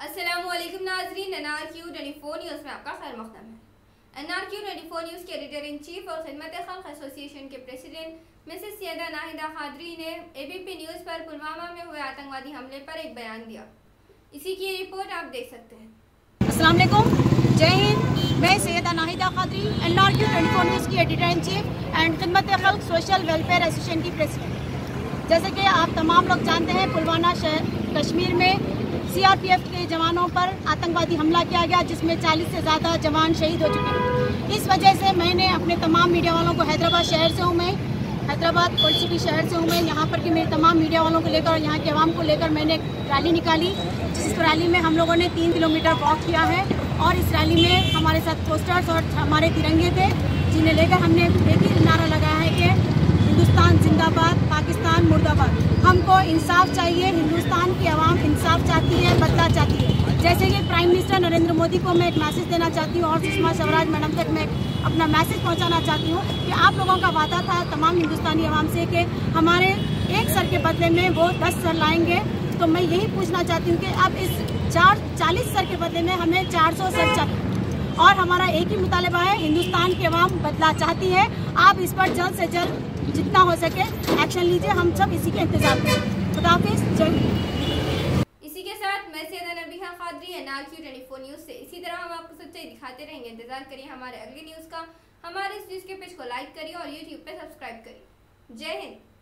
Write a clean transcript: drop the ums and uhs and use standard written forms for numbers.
अस्सलामुअलैकुम नाजरीन, NRQ24 news में आपका खैर मक़दम है। NRQ24 न्यूज़ के एडिटर इन चीफ और खिदमत खल्क़ एसोसिएशन के प्रेसिडेंट मिसेस सैयदा नाहिदा खादरी ने ABP न्यूज़ पर पुलवामा में हुए आतंकवादी हमले पर एक बयान दिया। इसी की रिपोर्ट आप देख सकते हैं। अस्सलाम वालेकुम, जय हिंद। मैं सैयदा नाहिदा खादरी, NRQ24 न्यूज़ की editor in chief and Khidmat Khalq social welfare association की प्रेसिडेंट। जैसे कि आप तमाम लोग जानते हैं, पुलवामा शहर कश्मीर में CRPF के जवानों पर आतंकवादी हमला किया गया, जिसमें 40 से ज़्यादा जवान शहीद हो चुके हैं। इस वजह से मैंने अपने तमाम मीडिया वालों को, हैदराबाद शहर से हूँ मैं, हैदराबाद ओल्ड सिटी शहर से हूँ मैं, यहाँ पर कि मेरे तमाम मीडिया वालों को लेकर और यहाँ के अवाम को लेकर मैंने एक रैली निकाली, जिस रैली में हम लोगों ने 3 किलोमीटर वॉक किया है। और इस रैली में हमारे साथ पोस्टर्स और हमारे तिरंगे थे, जिन्हें लेकर हमने एक ही नारा लगाया है कि हिंदुस्तान जिंदाबाद, पाकिस्तान मुर्दाबाद। हमको इंसाफ चाहिए, हिंदुस्तान की आवाम इंसाफ चाहती है, बदला चाहती है। जैसे कि प्राइम मिनिस्टर नरेंद्र मोदी को मैं एक मैसेज देना चाहती हूँ और सुषमा स्वराज मैडम तक मैं अपना मैसेज पहुँचाना चाहती हूँ कि आप लोगों का वादा था तमाम हिंदुस्तानी आवाम से कि हमारे एक सर के बदले में वो 10 सर लाएंगे। तो मैं यही पूछना चाहती हूँ कि अब इस 40 सर के बदले में हमें 400 सर चाहिए और हमारा एक ही मुतालबा है, हिंदुस्तान की आवाम बदला चाहती है। आप इस पर जल्द से जल्द जितना हो सके एक्शन लीजिए, हम सब इसी के इंतजार करें। खुदा हाफिज़, जय हिंद। इसी के साथ मैं सैयदा नबीहा खादरी, NRQ24 न्यूज़ से इसी तरह हम आपको सच्चाई दिखाते रहेंगे। इंतजार करिए हमारे अगली न्यूज़ का। हमारे इस न्यूज़ के पेज को लाइक करिए और YouTube पे सब्सक्राइब करिए। जय हिंद।